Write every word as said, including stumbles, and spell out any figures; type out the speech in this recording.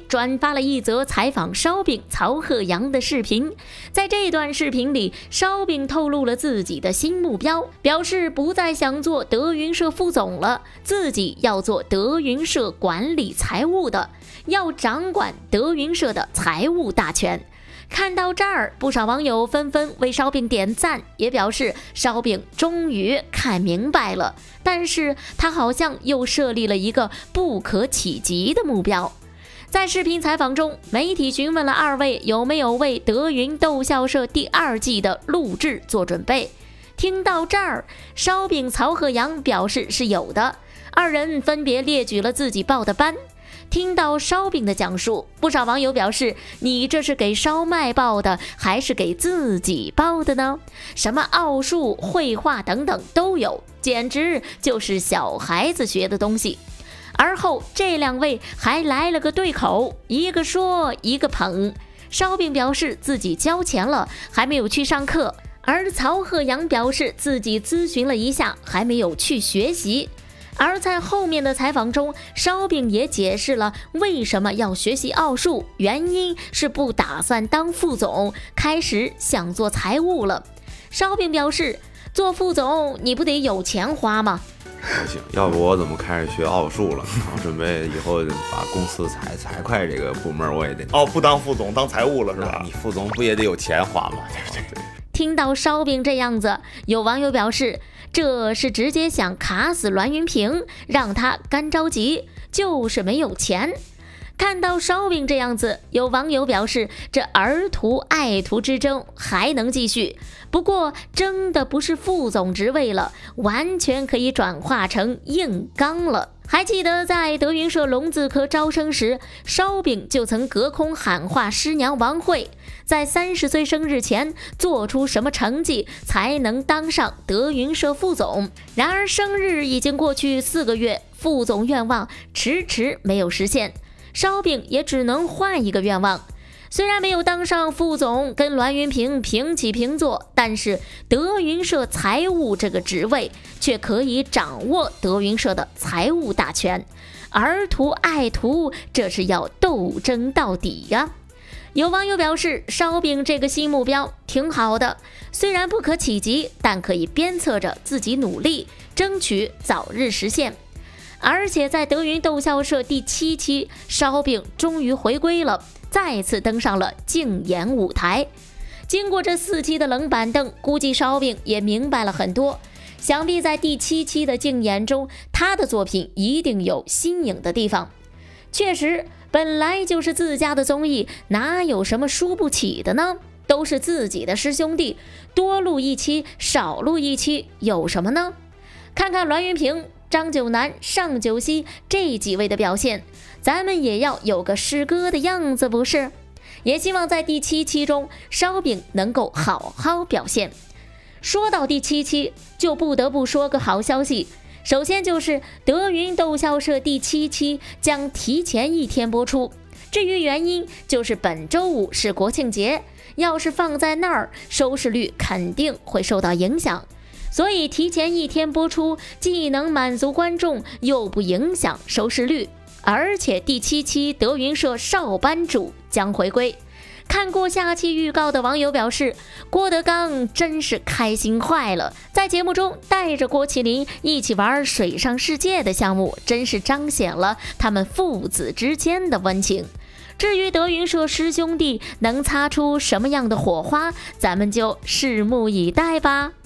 转发了一则采访烧饼曹鹤阳的视频。在这段视频里，烧饼透露了自己的新目标，表示不再想做德云社副总了，自己要做德云社管理财务的，要掌管德云社的财务大权。看到这儿，不少网友纷纷为烧饼点赞，也表示烧饼终于看明白了，但是他好像又设立了一个不可企及的目标。在视频采访中，媒体询问了二位有没有为德云逗笑社第二季的录制做准备。听到这儿，烧饼曹鹤阳表示是有的，二人分别列举了自己报的班。听到烧饼的讲述，不少网友表示，你这是给烧麦报的还是给自己报的呢？什么奥数、绘画等等都有，简直就是小孩子学的东西。而后这两位还来了个对口，一个说一个捧。烧饼表示自己交钱了，还没有去上课，而曹鹤阳表示自己咨询了一下，还没有去学习。而在后面的采访中，烧饼也解释了为什么要学习奥数，原因是不打算当副总，开始想做财务了。烧饼表示，做副总你不得有钱花吗？ 不行，要不我怎么开始学奥数了？我准备以后把公司财财会这个部门我也得哦，不当副总当财务了是吧？ 你副总不也得有钱花吗？对对对。 听到烧饼这样子，有网友表示，这是直接想卡死栾云平，让他干着急，就是没有钱。看到烧饼这样子，有网友表示，这儿徒爱徒之争还能继续，不过争的不是副总职位了，完全可以转化成硬刚了。还记得在德云社龙字科招生时，烧饼就曾隔空喊话师娘王慧，在三十岁生日前做出什么成绩才能当上德云社副总。然而生日已经过去四个月，副总愿望迟迟没有实现，烧饼也只能换一个愿望。虽然没有当上副总，跟栾云平平起平坐，但是德云社财务这个职位却可以掌握德云社的财务大权。儿徒爱徒，这是要斗争到底呀！有网友表示，烧饼这个新目标挺好的，虽然不可企及，但可以鞭策着自己努力，争取早日实现。而且在德云逗笑社第七期，烧饼终于回归了，再次登上了竞演舞台。经过这四期的冷板凳，估计烧饼也明白了很多。想必在第七期的竞演中，他的作品一定有新颖的地方。确实，本来就是自家的综艺，哪有什么输不起的呢？都是自己的师兄弟，多录一期少录一期有什么呢？看看栾云平、张九南、尚九熙这几位的表现，咱们也要有个师哥的样子不是？也希望在第七期中，烧饼能够好好表现。说到第七期，就不得不说个好消息，首先就是德云逗笑社第七期将提前一天播出，至于原因，就是本周五是国庆节，要是放在那儿，收视率肯定会受到影响。所以提前一天播出，既能满足观众，又不影响收视率。而且第七期德云社少班主将回归。看过下期预告的网友表示，郭德纲真是开心坏了，在节目中带着郭麒麟一起玩水上世界的项目，真是彰显了他们父子之间的温情。至于德云社师兄弟能擦出什么样的火花，咱们就拭目以待吧。